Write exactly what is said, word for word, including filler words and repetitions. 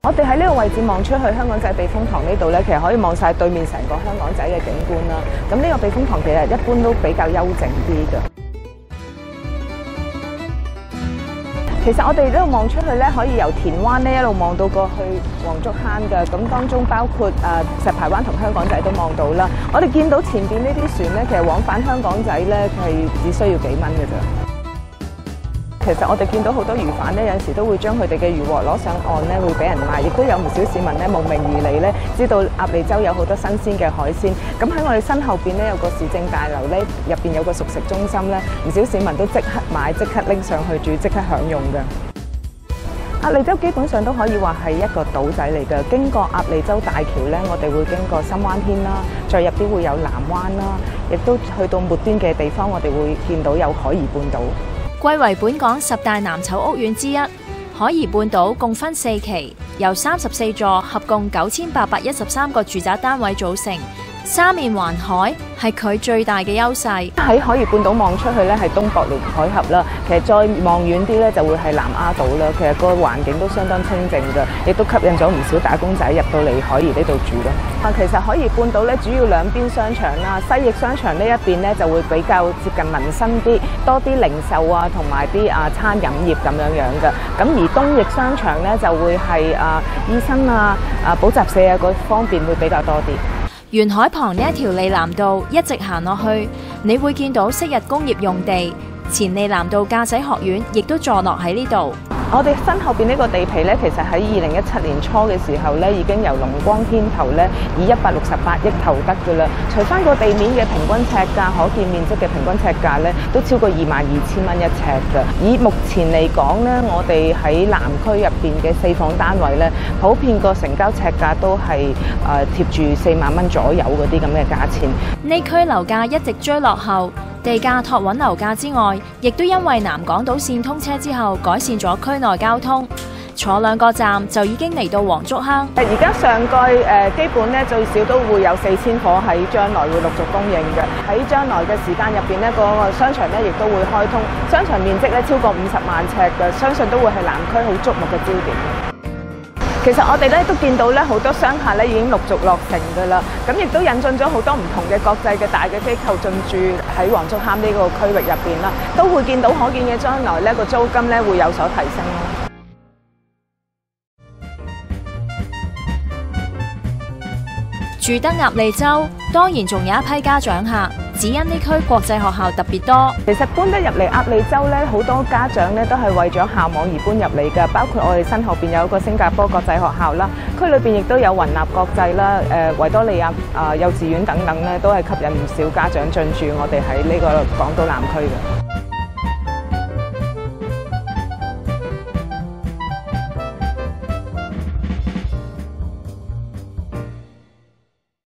我哋喺呢個位置望出去香港仔避風塘呢度咧，其實可以望晒對面成個香港仔嘅景觀啦。咁呢個避風塘其實一般都比較幽靜啲嘅。其實我哋呢度望出去咧，可以由田灣呢一路望到過去黃竹坑嘅。咁當中包括誒石排灣同香港仔都望到啦。我哋見到前邊呢啲船咧，其實往返香港仔咧係只需要幾蚊嘅咋。其實我哋見到好多漁販咧，有陣時都會將佢哋嘅漁獲攞上岸咧，會俾人賣，亦都有唔少市民咧慕名而嚟咧，知道鴨脷洲有好多新鮮嘅海鮮。咁喺我哋身後邊咧有個市政大樓咧，入邊有個熟食中心咧，唔少市民都即刻買，即刻拎上去煮，即刻享用嘅。鴨脷洲基本上都可以話係一個島仔嚟嘅，經過鴨脷洲大橋咧，我哋會經過深灣軒啦，再入啲會有南灣啦，亦都去到末端嘅地方，我哋會見到有海怡半島。 貴為本港十大藍籌屋苑之一，海怡半島共分四期，由三十四座合共九千八百一十三個住宅單位組成，三面環海係佢最大嘅優勢。 喺海怡半島望出去咧係東博連海峽啦，其實再望遠啲咧就會係南丫島啦。其實個環境都相當清靜嘅，亦都吸引咗唔少打工仔入到嚟海怡呢度住咯。啊，其實海怡半島咧主要兩邊商場啦，西翼商場呢一邊咧就會比較接近民生啲，多啲零售啊同埋啲啊餐飲業咁樣樣嘅。咁而東翼商場咧就會係啊醫生啊啊補習社啊嗰方面會比較多啲。 沿海旁呢一條利南道一直行落去，你會見到昔日工業用地，前利南道駕駛學院亦都坐落喺呢度。 我哋身後邊呢個地皮咧，其實喺二零一七年初嘅時候咧，已經由龍光牽頭咧，以一百六十八億投得㗎啦。除翻個地面嘅平均尺價，可見面積嘅平均尺價咧，都超過二萬二千蚊一尺㗎。以目前嚟講咧，我哋喺南區入邊嘅四房單位咧，普遍個成交尺價都係誒貼住四萬蚊左右嗰啲咁嘅價錢。 呢區樓價一直追落後。地價托穩樓價之外，亦都因為南港島線通車之後，改善咗區內交通。坐兩個站就已經嚟到黃竹坑。 而家上蓋誒基本咧最少都會有四千伙喺將來會陸續供應嘅。喺將來嘅時間入邊咧，個商場咧亦都會開通，商場面積咧超過五十萬尺嘅，相信都會係南區好矚目嘅焦點。其實我哋咧都見到咧好多商廈咧已經陸續落成㗎啦，咁亦都引進咗好多唔同嘅國際嘅大嘅機構進駐喺黃竹坑呢個區域入邊啦，都會見到可見嘅將來咧個租金咧會有所提升咯。 住得鴨脷洲，當然仲有一批家長客，只因呢區國際學校特別多。 其實搬得入嚟鴨脷洲咧，好多家長咧都係為咗校網而搬入嚟㗎，包括我哋身後邊有一個新加坡國際學校啦，區裏邊亦都有雲立國際啦、誒維多利亞啊幼稚園等等咧，都係吸引唔少家長進駐我哋喺呢個港島南區嘅。